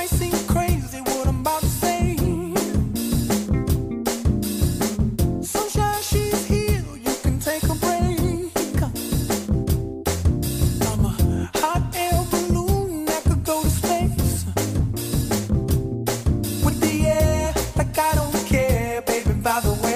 might seem crazy what I'm about to say. Sunshine, she's here, you can take a break. I'm a hot air balloon that could go to space. With the air, like I don't care, baby, by the way.